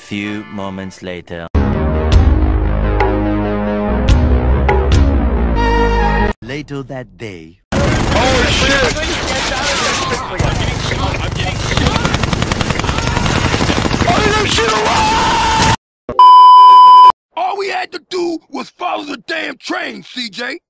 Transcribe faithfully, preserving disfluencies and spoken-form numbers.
few moments later. Later that day. Oh shit! All we had to do was follow the damn train, C J.